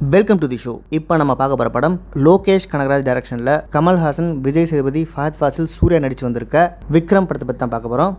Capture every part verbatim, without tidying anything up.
Welcome to the show. இப்போ நம்ம பார்க்க போகிற படம் லோகேஷ் கனகராஜ் டைரக்ஷனில் கமல்ஹாசன், விஜய் சேதுபதி, ஃபஹத் ஃபாசில், சூர்யா நடித்து வந்திருக்க விக்ரம் படத்தை பற்றி தான் பார்க்க போகிறோம்.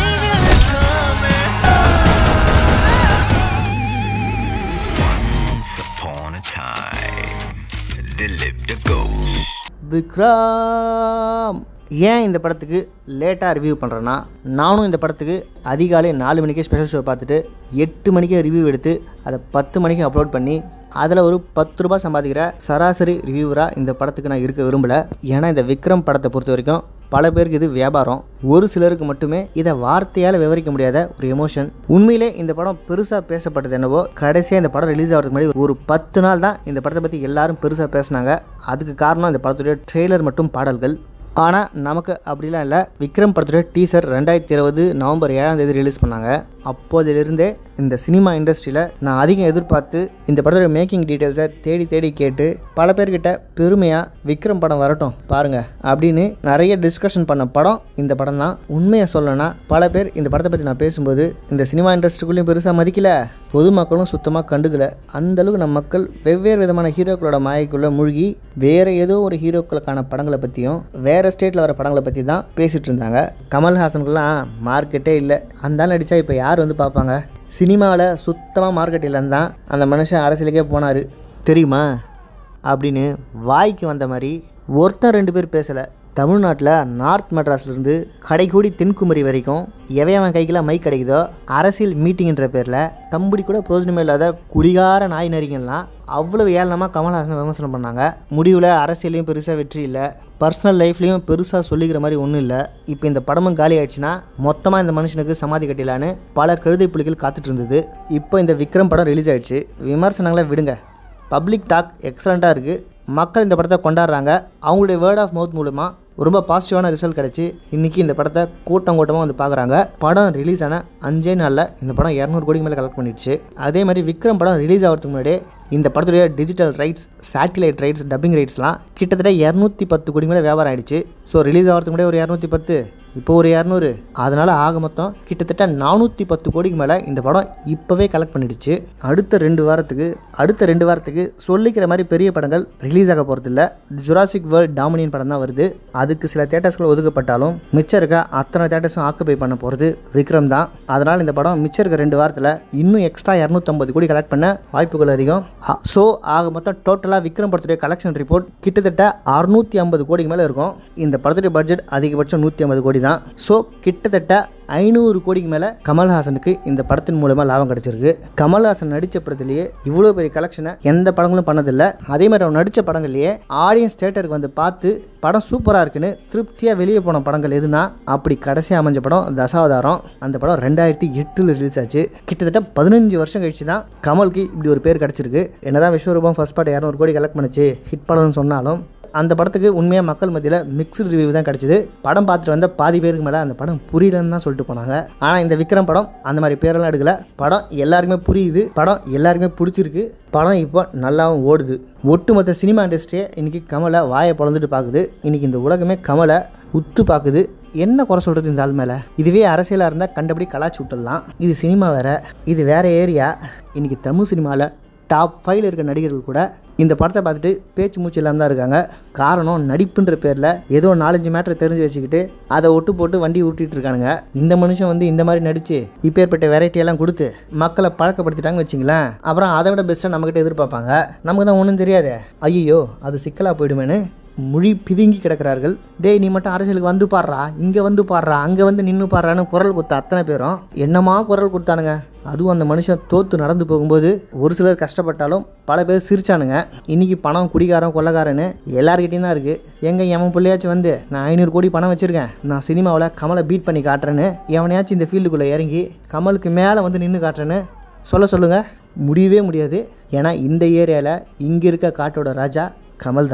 விக்ரம் ஏன் இந்த படத்துக்கு லேட்டாக ரிவ்யூ பண்ணுறேன்னா, நானும் இந்த படத்துக்கு அதிகாலை நாலு மணிக்கே ஸ்பெஷல் ஷோ பார்த்துட்டு எட்டு மணிக்கே ரிவ்யூ எடுத்து அதை பத்து மணிக்கு அப்லோட் பண்ணி அதில் ஒரு பத்து ரூபா சம்பாதிக்கிற சராசரி ரிவ்யூவராக இந்த படத்துக்கு நான் இருக்க விரும்பலை. ஏன்னா இந்த விக்ரம் படத்தை பொறுத்த வரைக்கும் பல பேருக்கு இது வியாபாரம், ஒரு சிலருக்கு மட்டுமே இதை வார்த்தையால் விவரிக்க முடியாத ஒரு எமோஷன். உண்மையிலே இந்த படம் பெருசாக பேசப்பட்டது என்னவோ கடைசியாக இந்த படம் ரிலீஸ் ஆகிறதுக்கு முன்னாடி ஒரு பத்து நாள் தான் இந்த படத்தை பற்றி எல்லாரும் பெருசாக பேசினாங்க. அதுக்கு காரணம் இந்த படத்துடைய ட்ரெய்லர் மற்றும் பாடல்கள். ஆனால் நமக்கு அப்படிலாம் இல்லை. விக்ரம் படத்துடைய டீசர் ரெண்டாயிரத்தி இருபது நவம்பர் ஏழாம் தேதி ரிலீஸ் பண்ணாங்க. அப்போதிலிருந்தே இந்த சினிமா இண்டஸ்ட்ரியில் நான் அதிகம் எதிர்பார்த்து இந்த படத்துடைய மேக்கிங் டீட்டெயில்ஸை தேடி தேடி கேட்டு பல பேர்கிட்ட பெருமையாக விக்ரம் படம் வரட்டும் பாருங்கள் அப்படின்னு நிறைய டிஸ்கஷன் பண்ண படம் இந்த படம் தான். உண்மையை சொல்லணும்னா பல பேர் இந்த படத்தை பற்றி நான் பேசும்போது இந்த சினிமா இண்டஸ்ட்ரிக்குள்ளேயும் பெருசாக மதிக்கல, பொதுமக்களும் சுத்தமாக கண்டுக்கல. அந்தளவுக்கு நம்ம மக்கள் வெவ்வேறு விதமான ஹீரோக்களோட மாயக்குள்ளே மூழ்கி வேறு ஏதோ ஒரு ஹீரோக்களுக்கான படங்களை பற்றியும் வேறு ஸ்டேட்டில் வர படங்களை பற்றி தான் பேசிகிட்டு இருந்தாங்க. கமல்ஹாசனுக்குலாம் மார்க்கெட்டே இல்லை. அந்த நடித்தா இப்போ யார் வந்து பார்ப்பாங்க? சினிமாவில் சுத்தமாக மார்க்கெட் இல்லைன்னு தான் அந்த மனுஷன் அரசியலுக்கே போனார் தெரியுமா அப்படின்னு வாய்க்கு வந்த மாதிரி ஒருத்தர் ரெண்டு பேர் பேசலை. தமிழ்நாட்டில் நார்த் மெட்ராஸ்லேருந்து கடைக்கூடி தென்குமரி வரைக்கும் எவையவன் கைக்கெல்லாம் மைக் கிடைக்குதோ அரசியல் மீட்டிங்கிற பேரில் தம்படி கூட பிரோஜனமே இல்லாத குடிகார நாய் நரிகள்லாம் அவ்வளோ ஏளனமாக கமல்ஹாசனை விமர்சனம் பண்ணாங்க. முடிவில் அரசியலையும் பெருசாக வெற்றி இல்லை, பர்சனல் லைஃப்லேயும் பெருசாக சொல்லிக்கிற மாதிரி ஒன்றும் இல்லை. இப்போ இந்த படமும் காலி ஆயிடுச்சுன்னா மொத்தமாக இந்த மனுஷனுக்கு சமாதி கட்டிலான்னு பல கழுதை புலிகள் காத்துட்டு இருந்தது. இப்போ இந்த விக்ரம் படம் ரிலீஸ் ஆகிடுச்சு. விமர்சனங்களை விடுங்க, பப்ளிக் டாக் எக்ஸலண்ட்டாக இருக்குது. மக்கள் இந்த படத்தை கொண்டாடுறாங்க. அவங்களுடைய வேர்ட் ஆஃப் மவுத் மூலமாக ரொம்ப பாசிட்டிவான ரிசல்ட் கிடச்சி இன்றைக்கி இந்த படத்தை கூட்டம் கூட்டமாக வந்து பார்க்குறாங்க. படம் ரிலீஸ் ஆன அஞ்சே நாளில் இந்த படம் இரநூறு கோடிக்கு மேலே கலெக்ட் பண்ணிடுச்சு. அதே மாதிரி விக்ரம் படம் ரிலீஸ் ஆகிறதுக்கு முன்னாடியே இந்த படத்துடைய digital rights, satellite rights, dubbing ரைட்ஸ்லாம் கிட்டத்தட்ட இரநூத்தி பத்து கோடி மேலே வியாபாரம் ஆகிடுச்சு. ஸோ ரிலீஸ் ஆகிறதுக்கு முன்னாடி ஒரு இரநூத்தி பத்து, இப்போ ஒரு இரநூறு, அதனால் ஆக மொத்தம் கிட்டத்தட்ட நானூற்றி பத்து கோடிக்கு மேலே இந்த படம் இப்போவே கலெக்ட் பண்ணிடுச்சு. அடுத்த ரெண்டு வாரத்துக்கு அடுத்த ரெண்டு வாரத்துக்கு சொல்லிக்கிற மாதிரி பெரிய படங்கள் ரிலீஸ் ஆக போகிறது இல்லை. ஜுராசிக் வேர்ல்ட் டாமினியன் படம் தான் வருது. அதுக்கு சில தேட்டர்ஸ்கள் ஒதுக்கப்பட்டாலும் மிச்சம் இருக்க அத்தனை தேட்டர்ஸும் ஆக்குபை பண்ண போகிறது விக்ரம் தான். அதனால் இந்த படம் மிச்சம் இருக்க ரெண்டு வாரத்தில் இன்னும் எக்ஸ்ட்ரா இரநூத்தம்பது கோடி கலெக்ட் பண்ண வாய்ப்புகள் அதிகம். ஸோ ஆக மொத்தம் டோட்டலாக விக்ரம் படத்துடைய கலெக்ஷன் ரிப்போர்ட் கிட்டத்தட்ட அறுநூற்றி ஐம்பது கோடிக்கு மேலே இருக்கும். இந்த படத்துடைய பட்ஜெட் அதிகபட்சம் நூற்றி ஐம்பது கோடி தான். ஸோ கிட்டத்தட்ட ஐநூறு கோடிக்கு மேலே கமல்ஹாசனுக்கு இந்த படத்தின் மூலமாக லாபம் கிடச்சிருக்கு. கமல்ஹாசன் நடித்த படத்துலேயே இவ்வளோ பெரிய கலெக்ஷனை எந்த படங்களும் பண்ணதில்லை. அதே மாதிரி அவன் நடித்த படங்கள்லேயே ஆடியன்ஸ் தேட்டருக்கு வந்து பார்த்து படம் சூப்பராக இருக்குன்னு திருப்தியாக வெளியே போன படங்கள் எதுனா அப்படி கடைசியாக அமைஞ்ச படம் தசாவதாரம். அந்த படம் ரெண்டாயிரத்தி எட்டில் ரிலீஸ் ஆச்சு. கிட்டத்தட்ட பதினஞ்சு வருஷம் கழிச்சு தான் கமலுக்கு இப்படி ஒரு பேர் கிடச்சிருக்கு. என்னதான் விஸ்வரூபம் ஃபர்ஸ்ட் பார்ட் இரநூறு கோடி கலெக்ட் பண்ணிச்சு ஹிட் படம்னு சொன்னாலும் அந்த படத்துக்கு உண்மையாக மக்கள் மத்தியில் மிக்ஸ்டு ரிவ்யூ தான் கிடச்சிது. படம் பார்த்துட்டு வந்த பாதி பேருக்கு மேலே அந்த படம் புரியலன்னு தான் சொல்லிட்டு போனாங்க. ஆனால் இந்த விக்ரம் படம் அந்த மாதிரி பேரெல்லாம் எடுக்கல. படம் எல்லாருக்குமே புரியுது, படம் எல்லாருக்குமே பிடிச்சிருக்கு, படம் இப்போ நல்லாவும் ஓடுது. ஒட்டுமொத்த சினிமா இண்டஸ்ட்ரியை இன்றைக்கி கமலை வாயை பொழந்துட்டு பார்க்குது. இன்றைக்கி இந்த உலகமே கமலை உத்து பார்க்குது. என்ன குறை சொல்கிறது இந்த ஆள் மேலே? இதுவே அரசியலாக இருந்தால் கண்டபடி கலாச்சி விட்டுடலாம். இது சினிமா வேறு, இது வேறு ஏரியா. இன்றைக்கி தமிழ் சினிமாவில் டாப் ஃபைவ்ல இருக்க நடிகர்கள் கூட இந்த படத்தை பார்த்துட்டு பேச்சு மூச்சு இல்லாமல் தான் இருக்காங்க. காரணம் நடிப்புன்ற பேரில் ஏதோ நாலஞ்சு மேட்டரை தெரிஞ்சு வச்சுக்கிட்டு அதை ஒட்டு போட்டு வண்டி ஊட்டிகிட்டு இருக்கானுங்க. இந்த மனுஷன் வந்து இந்த மாதிரி நடித்து இப்பேற்பட்ட வெரைட்டியெல்லாம் கொடுத்து மக்களை பழக்கப்படுத்திட்டாங்க வச்சிங்களேன். அப்புறம் அதை விட பெஸ்ட்டாக நம்மக்கிட்ட எதிர்பார்ப்பாங்க. நமக்கு தான் ஒன்றும் தெரியாது. ஐயோ அது சிக்கலாக போயிடுமேனு மொழி பிதுங்கி கிடக்கிறார்கள். டேய் நீ மட்டும் அரசியலுக்கு வந்து பாடுறா, இங்கே வந்து பாடுறா, அங்கே வந்து நின்று பாடுறான்னு குரல் கொடுத்த அத்தனை பேரும் என்னமா குரல் கொடுத்தானுங்க. அதுவும் அந்த மனுஷன் தோற்று நடந்து போகும்போது ஒரு சிலர் கஷ்டப்பட்டாலும் பல பேர் சிரிச்சானுங்க. இன்றைக்கி பணம் குடிகாரம் கொள்ளக்காரன்னு எல்லாருக்கிட்டையும் தான் இருக்குது. எங்கே எவன் பிள்ளையாச்சும் வந்து நான் ஐநூறு கோடி பணம் வச்சுருக்கேன், நான் சினிமாவில் கமலை பீட் பண்ணி காட்டுறேன்னு எவனையாச்சும் இந்த ஃபீல்டுக்குள்ளே இறங்கி கமலுக்கு மேலே வந்து நின்று காட்டுறேன்னு சொல்ல சொல்லுங்கள். முடியவே முடியாது. ஏன்னா இந்த ஏரியாவில் இங்கே இருக்க காட்டோட ராஜா கமல் தான்.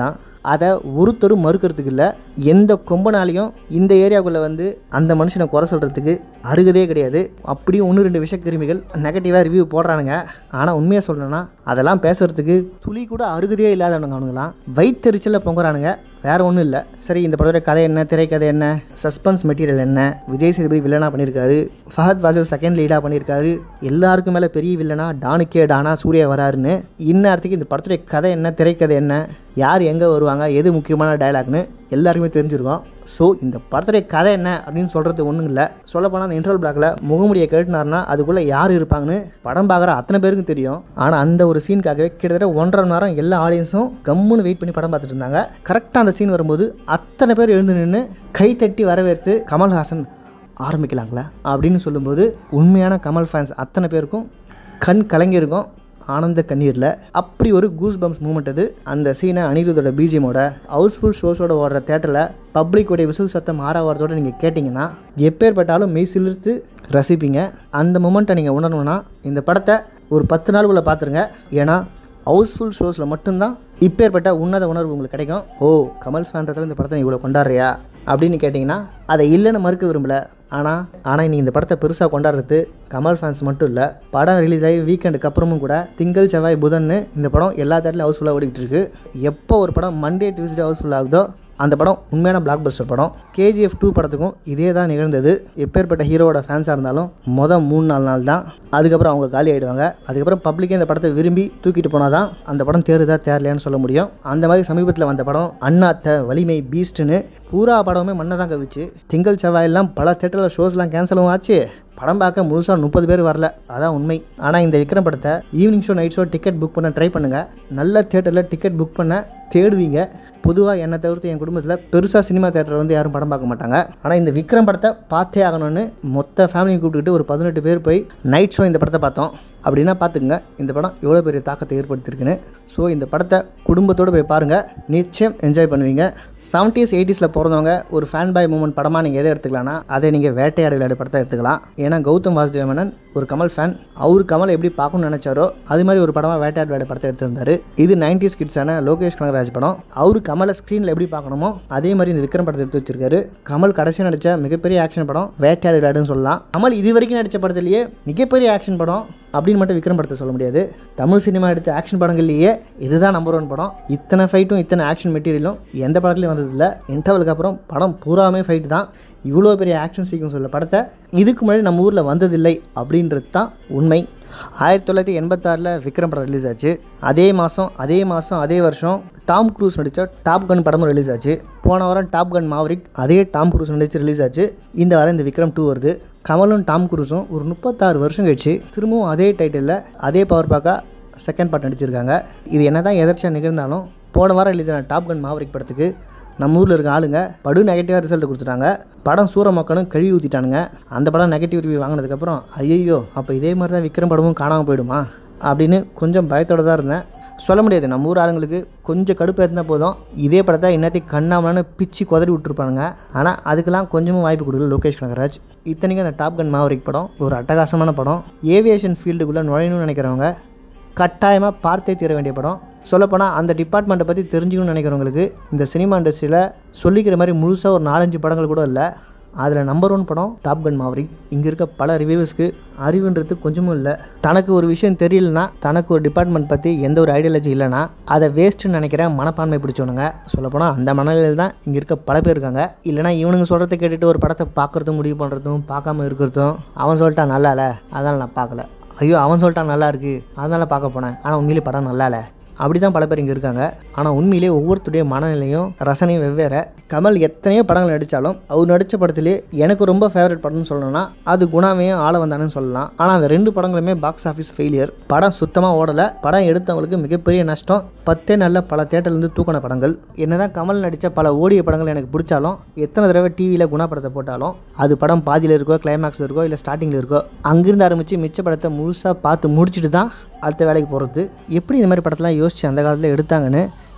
அதை ஒருத்தரும் மறுக்கிறதுக்கு இல்லை. எந்த கொம்பனாலையும் இந்த ஏரியாவுக்குள்ளே வந்து அந்த மனுஷனை குறை சொல்கிறதுக்கு அருகதே கிடையாது. அப்படியும் ஒன்று ரெண்டு விஷய கிருமிகள் நெகட்டிவாக ரிவ்யூ போடுறானுங்க. ஆனால் உண்மையாக சொல்லணும்னா அதெல்லாம் பேசுகிறதுக்கு துளி கூட அருகதே இல்லாதவனுங்க. அவனுங்களாம் வயிற்றெரிச்சலில் பொங்குறானுங்க, வேறு ஒன்றும் இல்லை. சரி, இந்த படத்தோட கதை என்ன, திரைக்கதை என்ன, சஸ்பென்ஸ் மெட்டீரியல் என்ன, விஜய் சேதுபதி வில்லனாக பண்ணியிருக்காரு, ஃபஹத் ஃபாசில் செகண்ட் லீடாக பண்ணியிருக்காரு, எல்லாருக்கும் மேலே பெரிய வில்லனா டானுக்கே டானா சூர்யா வராருன்னு இந்நேரத்துக்கு இந்த படத்துடைய கதை என்ன, திரைக்கதை என்ன, யார் எங்கே வருவாங்க, எது முக்கியமான டயலாக்னு எல்லாருக்குமே தெரிஞ்சிருக்கும். ஸோ இந்த படத்துடைய கதை என்ன அப்படின்னு சொல்கிறது ஒன்றும் இல்லை. சொல்லப்போனால் அந்த இன்ட்ரோல் பிளாக்ல முகமுடியை கேட்டுனார்னா அதுக்குள்ளே யார் இருப்பாங்கன்னு படம் பார்க்குற அத்தனை பேருக்கும் தெரியும். ஆனால் அந்த ஒரு சீனுக்காகவே கிட்டத்தட்ட ஒன்றரை மணி நேரம் எல்லா ஆடியன்ஸும் கம்முன்னு வெயிட் பண்ணி படம் பார்த்துட்டு இருந்தாங்க. கரெக்டாக அந்த சீன் வரும்போது அத்தனை பேர் எழுந்து நின்று கை தட்டி வரவேற்று கமல்ஹாசன் ஆரம்பிக்கலாங்களா அப்படின்னு சொல்லும்போது உண்மையான கமல் ஃபேன்ஸ் அத்தனை பேருக்கும் கண் கலங்கியிருக்கும் ஆனந்த கண்ணீரில். அப்படி ஒரு கூஸ் பம்ப்ஸ் மூமெண்ட் அது. அந்த சீனை அனிருத்தோட பிஜிஎமோட ஹவுஸ்ஃபுல் ஷோஸோட ஓடுற தேட்டரில் பப்ளிக்கோடைய விசில் சத்தம் ஆறாவதோடு நீங்கள் கேட்டிங்கன்னா எப்பேற்பட்டாலும் மெய் சிலிர்த்து ரசிப்பீங்க. அந்த மூமெண்ட்டை நீங்கள் உணரணும்னா இந்த படத்தை ஒரு பத்து நாளுக்குள்ளே பார்த்துருங்க. ஏன்னா ஹவுஸ்ஃபுல் ஷோஸில் மட்டும்தான் இப்பேற்பட்ட உன்னத உணர்வு உங்களுக்கு கிடைக்கும். ஓ, கமல் ஃபேன்றதில் இந்த படத்தை இவ்வளோ கொண்டாடுறியா அப்படின்னு கேட்டிங்கன்னா அதை இல்லைன்னு மறுக்க விரும்பலை. ஆனால் ஆனால் நீங்கள் இந்த படத்தை பெருசாக கொண்டாடுறது கமல் ஃபேன்ஸ் மட்டும் இல்லை. படம் ரிலீஸ் ஆகி வீக்கெண்டுக்கு அப்புறமும் கூட திங்கள் செவ்வாய் புதன்னு இந்த படம் எல்லா தேட்டரிலும் ஹவுஸ்ஃபுல்லாக ஓடிக்கிட்டு இருக்குது. எப்போ ஒரு படம் மண்டே டியூஸ்டே ஹவுஸ்ஃபுல் ஆகுதோ அந்த படம் உண்மையான பிளாக் பஸ்டர் படம். கேஜிஎஃப் டூ படத்துக்கும் இதே தான் நிகழ்ந்தது. எப்பேற்பட்ட ஹீரோவோட ஃபேன்ஸாக இருந்தாலும் மொதல் மூணு நாலு நாள் தான், அதுக்கப்புறம் அவங்க காலி ஆகிடுவாங்க. அதுக்கப்புறம் பப்ளிக்கே இந்த படத்தை விரும்பி தூக்கிட்டு போனால் தான் அந்த படம் தேருதா தேரலையான்னு சொல்ல முடியும். அந்த மாதிரி சமீபத்தில் வந்த படம் அண்ணாத்த, வலிமை, பீஸ்ட்டுன்னு பூரா படமே மண்ணை தான் கவிச்சு. திங்கள் செவ்வாயெல்லாம் பல தேட்டரில் ஷோஸ்லாம் கேன்சலும் ஆச்சு. படம் பார்க்க முழுசாக முப்பது பேர் வரல, அதான் உண்மை. ஆனால் இந்த விக்ரம் படத்தை evening show night show ticket book பண்ண ட்ரை பண்ணுங்கள். நல்ல தேட்டரில் டிக்கெட் புக் பண்ண தேடுவீங்க. பொதுவாக என்னை தவிர்த்து என் குடும்பத்தில் பெருசாக சினிமா தேட்டரில் வந்து யாரும் படம் பார்க்க மாட்டாங்க. ஆனால் இந்த விக்ரம் படத்தை பார்த்தே ஆகணும்னு மொத்த ஃபேமிலியை கூப்பிட்டுக்கிட்டு ஒரு பதினெட்டு பேர் போய் நைட் ஷோ இந்த படத்தை பார்த்தோம். அப்படின்னா பார்த்துக்குங்க இந்த படம் எவ்வளோ பெரிய தாக்கத்தை ஏற்படுத்தியிருக்குன்னு. ஸோ இந்த படத்தை குடும்பத்தோடு போய் பாருங்கள், நிச்சயம் என்ஜாய் பண்ணுவீங்க. செவன்டீஸ் எயிட்டிஸில் பிறந்தவங்க ஒரு ஃபேன் பாய் மூமெண்ட் படமாக நீங்கள் எதை எடுத்துக்கலாம்னா அதை நீங்கள் வேட்டையாடு விளையாடு படத்தை எடுத்துக்கலாம். ஏன்னா கௌதம் வாசுதேவ மேனன் ஒரு கமல் ஃபேன். அவர் கமல் எப்படி பார்க்கணும்னு நினச்சாரோ அது மாதிரி ஒரு படமாக வேட்டையாடு விளையாடு படத்தை எடுத்திருந்தார். இது நைன்டிஸ் கிட்ஸான லோகேஷ் கனகராஜ் படம். அவர் கமலை ஸ்க்ரீனில் எப்படி பார்க்கணுமோ அதே மாதிரி இந்த விக்ரம் படத்தை எடுத்து வச்சிருக்காரு. கமல் கடைசியாக நடித்த மிகப்பெரிய ஆக்ஷன் படம் வேட்டையாடு விளையாடுன்னு சொல்லலாம். கமல் இது வரைக்கும் நடித்த படத்துலேயே மிகப்பெரிய ஆக்ஷன் படம் அப்படின்னு மட்டும் விக்ரம் படத்தை சொல்ல முடியாது. தமிழ் சினிமா எடுத்த ஆக்ஷன் படங்கள்லேயே இதுதான் நம்பர் ஒன் படம். இத்தனை ஃபைட்டும் இத்தனை ஆக்ஷன் மெட்டீரியலும் எந்த படத்துலையும் வந்ததில்லை. இன்டர்வலுக்கு அப்புறம் படம் பூராமே ஃபைட் தான். இவ்வளோ பெரிய ஆக்ஷன் சீக்வன்ஸ் உள்ள படத்தை இதுக்கு முன்னாடி நம்ம ஊரில் வந்ததில்லை அப்படின்றது தான் உண்மை. ஆயிரத்தி தொள்ளாயிரத்தி எண்பத்தாறில் விக்ரம் படம் ரிலீஸ் ஆச்சு. அதே மாதம் அதே மாதம் அதே வருஷம் டாம் க்ரூஸ் நடித்த டாப் கன் படமும் ரிலீஸ் ஆச்சு. போன வாரம் டாப் கன் மாவரிக் அதே டாம் க்ரூஸ் நடித்து ரிலீஸ் ஆச்சு. இந்த வாரம் இந்த விக்ரம் டூ வருது. கமலும் டாம் க்ரூஸும் ஒரு முப்பத்தாறு வருஷம் கழிச்சு திரும்பவும் அதே டைட்டிலில் அதே பவர் பாக்கா செகண்ட் பார்ட் நடிச்சிருக்காங்க. இது என்ன தான் எதர்ச்சியாக நிகழ்ந்தாலும் போன வாரம் ரிலீஸ் ஆன டாப் கன் மாவரிக் படத்துக்கு நம்ம ஊரில் இருக்க ஆளுங்க படு நெகட்டிவாக ரிசல்ட் கொடுத்துட்டாங்க. படம் சூற மக்களும் கழுவி ஊற்றிட்டானுங்க. அந்த படம் நெகட்டிவ் ரிவ்யூ வாங்கினதுக்கப்புறம் ஐயோ அப்போ இதே மாதிரி தான் விக்ரம் படமும் காணாமல் போயிடுமா அப்படின்னு கொஞ்சம் பயத்தோடு தான் இருந்தேன். சொல்ல முடியாது, நம்ம ஊர் ஆளுங்களுக்கு கொஞ்சம் கடுப்பு இருந்தால் போதும் இதே படத்தை இன்னத்தையும் கண்ணாமலான்னு பிச்சு குதறி விட்டுருப்பானுங்க. ஆனால் அதுக்கெல்லாம் கொஞ்சமும் வாய்ப்பு கொடுக்கல லோகேஷ் கனகராஜ். இத்தனைக்கும் அந்த டாப் கன் மாவரிக் படம் ஒரு அட்டகாசமான படம். ஏவியேஷன் ஃபீல்டுக்குள்ளே நுழையணும்னு நினைக்கிறவங்க கட்டாயமாக பார்த்தே தீர வேண்டிய படம். சொல்லப்போனால் அந்த டிபார்ட்மெண்ட்டை பற்றி தெரிஞ்சுக்கணும்னு நினைக்கிறவங்களுக்கு இந்த சினிமா இண்டஸ்ட்ரியில் சொல்லிக்கிற மாதிரி முழுசாக ஒரு நாலஞ்சு படங்கள் கூட இல்லை. அதில் நம்பர் ஒன் படம் டாப் கன் மாவரிக். இங்கே இருக்க பல ரிவ்யூவர்ஸ்க்கு அறிவுன்றது கொஞ்சமும் இல்லை. தனக்கு ஒரு விஷயம் தெரியலனா, தனக்கு ஒரு டிபார்ட்மெண்ட் பற்றி எந்த ஒரு ஐடியாலஜி இல்லைனா அதை வேஸ்ட்டுன்னு நினைக்கிற மனப்பான்மை பிடிச்சவனுங்க. சொல்லப்போனால் அந்த மனநிலையில் தான் இங்கே இருக்க பல பேர் இருக்காங்க. இல்லைனா இவனுங்க சொல்கிறத கேட்டுட்டு ஒரு படத்தை பார்க்குறதும் முடிவு பண்ணுறதும் பார்க்காம இருக்கிறதும், அவன் சொல்லிட்டா நல்லா இல்லை அதனால் நான் பார்க்கல, ஐயோ அவன் சொல்லிட்டா நல்லா இருக்குது அதனால் பார்க்க போனேன் ஆனால் உண்மையிலே படம் நல்லா இல்லை, அப்படி தான் பல பேர் இங்கே இருக்காங்க. ஆனால் உண்மையிலே ஒவ்வொருத்தருடைய மனநிலையும் ரசனையும் வெவ்வேறு. கமல் எத்தனையோ படங்கள் நடித்தாலும் அவர் நடித்த படத்திலே எனக்கு ரொம்ப ஃபேவரட் படம்னு சொல்லணும்னா அது குணாமையும் ஆள வந்தானு சொல்லலாம். ஆனால் அந்த ரெண்டு படங்களுமே பாக்ஸ் ஆஃபீஸ் ஃபெயிலியர். படம் சுத்தமாக ஓடலை. படம் எடுத்தவங்களுக்கு மிகப்பெரிய நஷ்டம். பத்தே நல்ல பல தேட்டர்லேருந்து தூக்கின படங்கள். என்னதான் கமல் நடித்த பல ஓடிய படங்கள் எனக்கு பிடிச்சாலும் எத்தனை தடவை டிவியில் குணா படத்தை போட்டாலும் அது படம் பாதியில் இருக்கோ, கிளைமேக்ஸில் இருக்கோ, இல்லை ஸ்டார்டிங்கில் இருக்கோ, அங்கிருந்து ஆரம்பித்து மிச்ச படத்தை முழுசாக பார்த்து முடிச்சுட்டு தான் அடுத்த வேலைக்கு போகிறது. எப்படி இந்த மாதிரி படத்தெலாம் யோசித்து அந்த காலத்தில் எடுத்தாங்கன்னு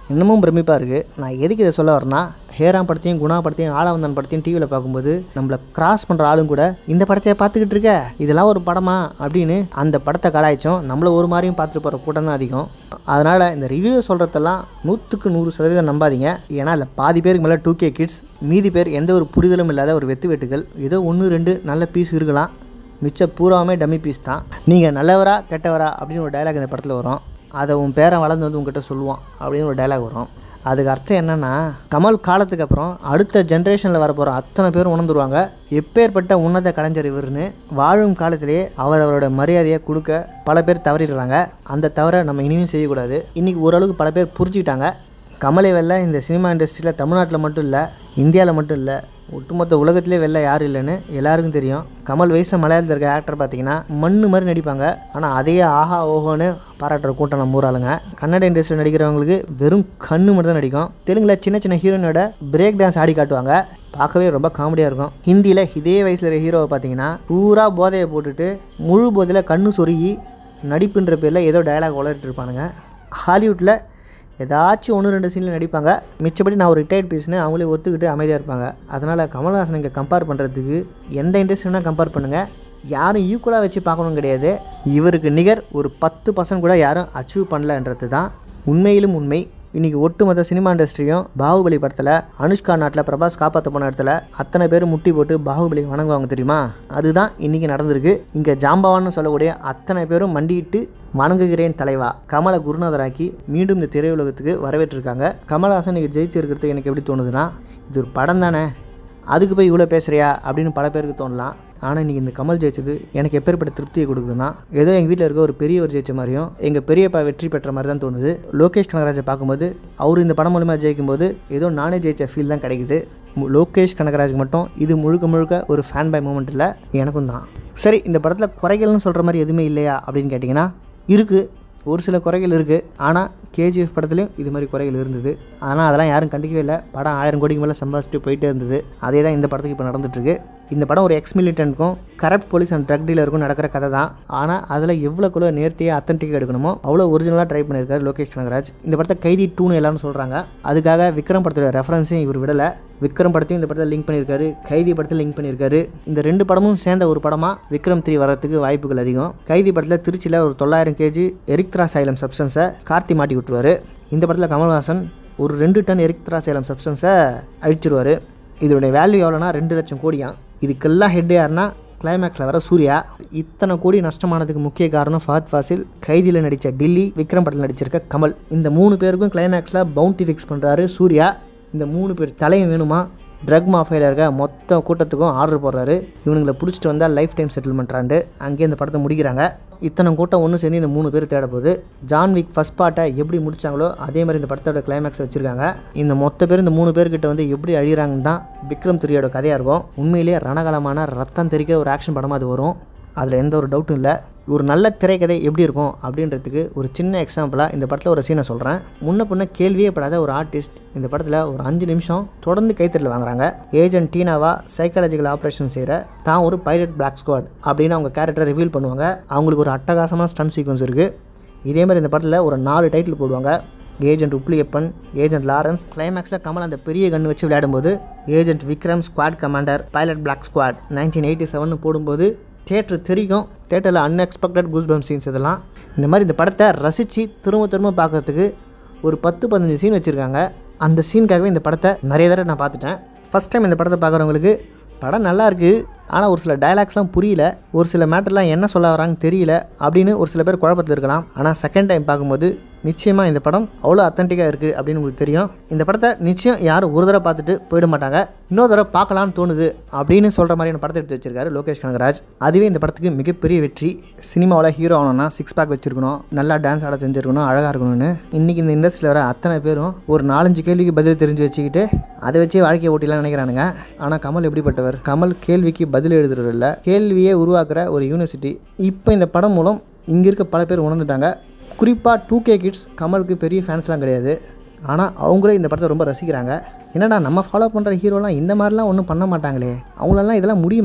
இன்னமும் பிரமிப்பாக இருக்குது. நான் எதுக்கு இதை சொல்ல வரேன்னா, ஹேராம் படத்தையும் குணா படத்தையும் ஆளவந்தான் படத்தையும் டிவியில் பார்க்கும்போது நம்மளை கிராஸ் பண்ணுற ஆளும் கூட இந்த படத்தையே பார்த்துக்கிட்டு இருக்க, இதெல்லாம் ஒரு படமா அப்படின்னு அந்த படத்தை கலாய்ச்சோம். நம்மளை ஒரு மாதிரியும் பார்த்துட்டு போகிற கூட்டம் தான் அதிகம். அதனால் இந்த ரிவ்யூ சொல்கிறதெல்லாம் நூற்றுக்கு நூறு சதவீதம் நம்பாதீங்க. ஏன்னா அதில் பாதி பேருக்கு மேலே டூ கே கிட்ஸ், மீதி பேர் எந்த ஒரு புரிதலும் இல்லாத ஒரு வெத்து வெட்டுகள். ஏதோ ஒன்று ரெண்டு நல்ல பீஸ் இருக்கலாம், மிச்ச பூராவுமே டம்மி பீஸ் தான். நீங்கள் நல்லவரா கெட்டவரா அப்படின்னு ஒரு டைலாக் இந்த படத்தில் வரும். அதை உன் பேரன் வளர்ந்து வந்து உங்ககிட்ட சொல்லுவான் அப்படின்னு ஒரு டைலாக் வரும். அதுக்கு அர்த்தம் என்னென்னா, கமல் காலத்துக்கு அப்புறம் அடுத்த ஜென்ரேஷனில் வரப்போகிற அத்தனை பேரும் உணர்ந்துருவாங்க எப்பேற்பட்ட உன்னத கலைஞர் இவருன்னு. வாழும் காலத்திலேயே அவர் அவரோட மரியாதையை கொடுக்க பல பேர் தவறிடுறாங்க. அந்த தவிர நம்ம இனியும் செய்யக்கூடாது. இன்றைக்கி ஓரளவுக்கு பல பேர் புரிஞ்சுக்கிட்டாங்க. கமலை வெல்ல இந்த சினிமா இண்டஸ்ட்ரியில் தமிழ்நாட்டில் மட்டும் இல்லை, இந்தியாவில் மட்டும் இல்லை, ஒட்டுமொத்த உலகத்திலே வெளில யாரும் இல்லைன்னு எல்லாருக்கும் தெரியும். கமல் வயசில் மலையாளத்தில் இருக்க ஆக்டர் பார்த்திங்கன்னா மண்ணு மாதிரி நடிப்பாங்க. ஆனால் அதையே ஆஹா ஓஹோன்னு பாராட்டுற கூட்டம் நம்ம ஊராளுங்க. கன்னட இண்டஸ்ட்ரியில் நடிக்கிறவங்களுக்கு வெறும் கண்ணு மட்டும் தான் நடிக்கும். தெலுங்கில் சின்ன சின்ன ஹீரோயினோட பிரேக் டான்ஸ் ஆடி காட்டுவாங்க, பார்க்கவே ரொம்ப காமெடியாக இருக்கும். ஹிந்தியில் இதே வயசில் இருக்கிற ஹீரோவை பார்த்தீங்கன்னா பூரா போதையை போட்டுட்டு முழு போதையில் கண்ணு சொருகி நடிப்புன்ற பேரில் ஏதோ டயலாக் வளர்ட்டு இருப்பானுங்க. ஹாலிவுட்டில் ஏதாச்சும் ஒன்று ரெண்டு சீனில் நடிப்பாங்க, மிச்சப்படி நான் ஒரு ரிட்டையர்ட் பீஸ்னு அவங்களே ஒத்துக்கிட்டு அமைதியாக இருப்பாங்க. அதனால் கமல்ஹாசன் இங்கே கம்பேர் பண்ணுறதுக்கு எந்த இண்டஸ்ட்ரினா கம்பேர் பண்ணுங்கள், யாரும் ஈக்குவலாக வச்சு பார்க்கணும் கிடையாது. இவருக்கு நிகர் ஒரு பத்து பர்சன்ட் கூட யாரும் அச்சீவ் பண்ணலன்றது தான் உண்மையிலும் உண்மை. இன்றைக்கி ஒட்டுமொத்த சினிமா இண்டஸ்ட்ரியும் பாகுபலி படத்தில் அனுஷ்கா நாட்டில் பிரபாஸ் காப்பாற்ற போன இடத்துல அத்தனை பேர் முட்டி போட்டு பாகுபலி வணங்குவாங்க தெரியுமா? அதுதான் இன்றைக்கி நடந்திருக்கு. இங்கே ஜாம்பவான்னு சொல்லக்கூடிய அத்தனை பேரும் மண்டியிட்டு வணங்குகிறேன் தலைவா, கமலை குருநாதராக்கி மீண்டும் இந்த திரையுலகத்துக்கு வரவேற்றிருக்காங்க. கமல்ஹாசன் இன்றைக்கி ஜெயிச்சிருக்கிறது எனக்கு எப்படி தோணுதுன்னா, இது ஒரு படம் தானே, அதுக்கு போய் இவ்வளோ பேசுகிறியா அப்படின்னு பல பேருக்கு தோணலாம். ஆனால் இன்றைக்கி இந்த கமல் ஜெயிச்சது எனக்கு எப்பேற்பட்ட திருப்தியை கொடுக்குதுன்னா, ஏதோ எங்கள் வீட்டில் இருக்க ஒரு பெரியவர் ஜெயிச்ச மாதிரியும் எங்கள் பெரியப்பா வெற்றி பெற்ற மாதிரி தான் தோணுது. லோகேஷ் கனகராஜை பார்க்கும்போது அவர் இந்த படம் மூலமாக ஜெயிக்கும்போது ஏதோ நானே ஜெயிச்ச ஃபீல் தான் கிடைக்குது. லோகேஷ் கனகராஜ் மட்டும் இது முழுக்க முழுக்க ஒரு ஃபேன் பை மூமெண்ட் இல்லை, எனக்கும் தான். சரி, இந்த படத்தில் குறைகள்னு சொல்கிற மாதிரி எதுவுமே இல்லையா அப்படின்னு கேட்டிங்கன்னா இருக்குது. ஒரு சில குறைகள் இருக்குது. ஆனால் கேஜிஎஃப் படத்துலையும் இது மாதிரி குறைகள் இருந்தது. ஆனால் அதெல்லாம் யாரும் கண்டிக்கவே இல்லை. படம் ஆயிரம் கோடிக்கு மேலே சம்பாதிச்சுட்டு போயிட்டே இருந்தது. அதே தான் இந்த படத்துக்கு இப்போ நடந்துட்டுருக்கு. இந்த படம் ஒரு எக்ஸ் மிலிட்டன்ட்க்கும் கரப்ட் போலீஸ் அண்ட் ட்ரக் டீலருக்கும் நடக்கிற கதை தான். ஆனால் அதில் எவ்வளோக்குள்ள நேர்த்தியாக அத்தன்டிக்காக எடுக்கணுமோ அவ்வளோ ஒரிஜினலாக ட்ரை பண்ணியிருக்காரு லோகேஷ் கனகராஜ். இந்த படத்தை கைதி டூன்னு எல்லாரும் சொல்கிறாங்க. அதுக்காக விக்ரம் படத்தோட ரெஃபரன்ஸையும் இவர் விடலை. விக்ரம் படத்தையும் இந்த படத்தை லிங்க் பண்ணியிருக்காரு, கைதி படத்தில் லிங்க் பண்ணியிருக்காரு. இந்த ரெண்டு படமும் சேர்ந்த ஒரு படமாக விக்ரம் த்ரீ வரத்துக்கு வாய்ப்புகள் அதிகம். கைதி படத்தில் திருச்சியில் ஒரு தொள்ளாயிரம் கேஜி எரிக்த்ராசைலம் சப்ஸ்டன்ஸை கார்த்தி மாட்டி விட்டுருவார். இந்த படத்தில் கமல்ஹாசன் ஒரு ரெண்டு டன் எரிக்த்ராசைலம் சப்ஸ்டன்ஸை அழிச்சிருவார். இதோடைய வேல்யூ எவ்வளோனா ரெண்டு லட்சம் கோடியாம். இதுக்கெல்லாம் ஹெட் யாருன்னா கிளைமேக்ஸில் வர சூர்யா. இத்தனை கோடி நஷ்டமானதுக்கு முக்கிய காரணம் ஃபஹத் ஃபாசில், கைதியில் நடித்த டில்லி, விக்ரம் படத்தில் நடிச்சிருக்க கமல். இந்த மூணு பேருக்கும் கிளைமேக்ஸில் பவுண்டி ஃபிக்ஸ் பண்ணுறாரு சூர்யா. இந்த மூணு பேர் தலையும் வேணுமா, ட்ரக் மாஃபியாவில் இருக்க மொத்த கூட்டத்துக்கும் ஆர்டர் போடுறாரு. இவனுங்களை பிடிச்சிட்டு வந்தால் லைஃப் டைம் செட்டில்மெண்ட்றாண்டு அங்கேயே இந்த படத்தை முடிக்கிறாங்க. இத்தனை கூட்டம் ஒன்று சேர்ந்து இந்த மூணு பேர் தேட போகுது. ஜான் விக் ஃபஸ்ட் பார்ட்டை எப்படி முடித்தாங்களோ அதே மாதிரி இந்த படத்தோட கிளைமேக்ஸ் வச்சுருக்காங்க. இந்த மொத்த பேர் இந்த மூணு பேர்கிட்ட வந்து எப்படி அழிகிறாங்கன்னு தான் விக்ரம் த்ரீயோட கதையாக இருக்கும். உண்மையிலேயே ரணகலமான ரத்தம் தெரிக்கிற ஒரு ஆக்ஷன் படமாக அது வரும், அதில் எந்த ஒரு டவுட்டும் இல்லை. ஒரு நல்ல திரைக்கதை எப்படி இருக்கும் அப்படின்றதுக்கு ஒரு சின்ன எக்ஸாம்பிளாக இந்த படத்தில் ஒரு சீனை சொல்கிறேன். முன்ன பின்ன கேள்வியே படாத ஒரு ஆர்டிஸ்ட் இந்த படத்தில் ஒரு அஞ்சு நிமிஷம் தொடர்ந்து கைத்தறல் வாங்குறாங்க. ஏஜென்ட் டீனாவா சைக்காலஜிக்கல் ஆப்ரேஷன் செய்கிற தான் ஒரு பைலட் பிளாக் ஸ்குவாட் அப்படின்னு அவங்க கேரக்டரை ரிவீல் பண்ணுவாங்க. அவங்களுக்கு ஒரு அட்டகாசமான ஸ்டன் சீக்வன்ஸ் இருக்குது. இதே மாதிரி இந்த படத்தில் ஒரு நாலு டைட்டில் போடுவாங்க. Agent Uppiliappan, agent Lawrence. கிளைமேக்ஸில் கமல் அந்த பெரிய கன்று வச்சு விளையாடும்போது agent Vikram, squad commander, pilot black squad nineteen eighty seven போடும்போது தேட்டர் தெரியும். தேட்டரில் அன்எக்ஸ்பெக்டட் கூஸ்பம் சீன்ஸ் இதெல்லாம். இந்த மாதிரி இந்த படத்தை ரசித்து திரும்ப திரும்ப பார்க்குறதுக்கு ஒரு பத்து பதினஞ்சு சீன் வச்சுருக்காங்க. அந்த சீனுக்காகவே இந்த படத்தை நிறைய தடவை நான் பார்த்துட்டேன். ஃபஸ்ட் டைம் இந்த படத்தை பார்க்குறவங்களுக்கு படம் நல்லா இருக்குது, ஆனால் ஒரு சில டைலாக்ஸ்லாம் புரியல, ஒரு சில மேட்டர்லாம் என்ன சொல்ல வராங்கன்னு தெரியல அப்படின்னு ஒரு சில பேர் குழப்பத்தில் இருக்கலாம். ஆனால் செகண்ட் டைம் பார்க்கும்போது நிச்சயமாக இந்த படம் அவ்வளோ அத்தன்டிக்காக இருக்குது அப்படின்னு உங்களுக்கு தெரியும். இந்த படத்தை நிச்சயம் யாரும் ஒரு தடவை பார்த்துட்டு போயிட மாட்டாங்க, இன்னொரு தடவை பார்க்கலான்னு தோணுது அப்படின்னு சொல்கிற மாதிரியான படத்தை எடுத்து வச்சிருக்காரு லோகேஷ் கனகராஜ். அதுவே இந்த படத்துக்கு மிகப்பெரிய வெற்றி. சினிமாவில் ஹீரோ ஆகணும்னா சிக்ஸ் பேக் வச்சுருக்கணும், நல்லா டான்ஸ் ஆட தெரிஞ்சிருக்கணும், அழகாக இருக்கணும்னு இன்றைக்கி இந்த இண்டஸ்ட்ரியில் வர அத்தனை பேரும் ஒரு நாலஞ்சு கேள்விக்கு பதில் தெரிஞ்சு வச்சுக்கிட்டு அதை வச்சு வாழ்க்கையை ஓட்டிலாம் நினைக்கிறானுங்க. ஆனால் கமல் எப்படிப்பட்டவர்? கமல் கேள்விக்கு பதில் எழுதுறதில்ல, கேள்வியை உருவாக்குற ஒரு யூனிவர்சிட்டி. இப்போ இந்த படம் மூலம் இங்கே இருக்க பல பேர் உணர்ந்துட்டாங்க. குறிப்பாக டூ கே கிட்ஸ் கமலுக்கு பெரிய ஃபேன்ஸ்லாம் கிடையாது, ஆனால் அவங்களே இந்த படத்தை ரொம்ப ரசிக்கிறாங்க. என்னடா நம்ம ஃபாலோ பண்ணுற ஹீரோலாம் இந்த மாதிரிலாம் ஒன்றும் பண்ண மாட்டாங்களே, அவங்களெல்லாம் இதெல்லாம் முடியுமா,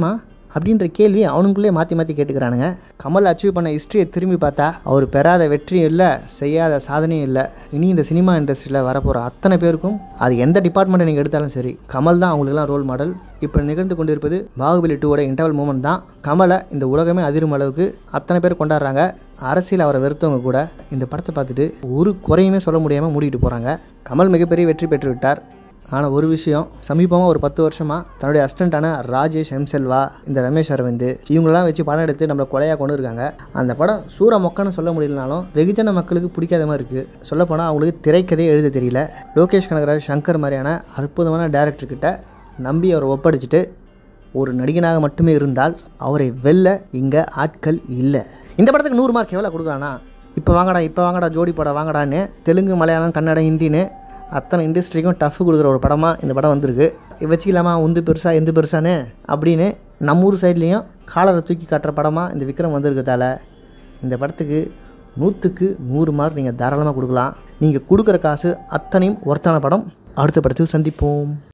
அப்படின்ற கேள்வி அவனுக்குள்ளே மாற்றி மாற்றி கேட்டுக்கிறானுங்க. கமல் அச்சீவ் பண்ண ஹிஸ்ட்ரியை திரும்பி பார்த்தா அவர் பெறாத வெற்றியும் இல்லை, செய்யாத சாதனையும் இல்லை. இனி இந்த சினிமா இண்டஸ்ட்ரியில் வரப்போகிற அத்தனை பேருக்கும் அது எந்த டிபார்ட்மெண்ட்டை நீங்கள் எடுத்தாலும் சரி, கமல் தான் அவங்களுக்குலாம் ரோல் மாடல். இப்போ நிகழ்ந்து கொண்டு இருப்பது பாகுபலி டூவோட இன்டர்வல் மூமெண்ட் தான். கமலை இந்த உலகமே அதிரும் அளவுக்கு அத்தனை பேர் கொண்டாடுறாங்க. அரசியல் அவரை வெறுத்தவங்க கூட இந்த படத்தை பார்த்துட்டு ஒரு குறையுமே சொல்ல முடியாமல் மூடிட்டு போகிறாங்க. கமல் மிகப்பெரிய வெற்றி பெற்று விட்டார். ஆனால் ஒரு விஷயம், சமீபமாக ஒரு பத்து வருஷமாக தன்னுடைய அசிஸ்டண்ட்டான ராஜேஷ் எம் செல்வா, இந்த ரமேஷ் அரவிந்த் இவங்களெலாம் வச்சு படம் எடுத்து நம்மளை கொலையாக கொண்டு இருக்காங்க. அந்த படம் சூற மொக்கன்னு சொல்ல முடியலனாலும் வெகுஜன மக்களுக்கு பிடிக்காத மாதிரி இருக்குது. சொல்லப்போனால் அவங்களுக்கு திரைக்கதையே எழுத தெரியல. லோகேஷ் கனகராஜ், சங்கர் மாதிரியான அற்புதமான டேரக்டர்கிட்ட நம்பி அவரை ஒப்படைச்சிட்டு ஒரு நடிகனாக மட்டுமே இருந்தால் அவரை வெல்ல இங்கே ஆட்கள் இல்லை. இந்த படத்துக்கு நூறு மார்க் எவ்வளோ கொடுக்குறானா, இப்போ வாங்கடா இப்போ வாங்கடா ஜோடி படம் வாங்கடான்னு தெலுங்கு, மலையாளம், கன்னடம், ஹிந்தின்னு அத்தனை இண்டஸ்ட்ரிக்கும் டஃப் கொடுக்குற ஒரு படமாக இந்த படம் வந்திருக்கு. வச்சுக்கலாமா உந்து பெருசா எந்த பெருசான்னு அப்படின்னு நம்ம ஊர் சைட்லேயும் காலரை தூக்கி காட்டுற படமாக இந்த விக்ரம் வந்திருக்கிறதால இந்த படத்துக்கு நூற்றுக்கு நூறு மார்க் நீங்கள் தாராளமாக கொடுக்கலாம். நீங்கள் கொடுக்குற காசு அத்தனையும் ஒர்த்தான படம். அடுத்த படத்தில் சந்திப்போம்.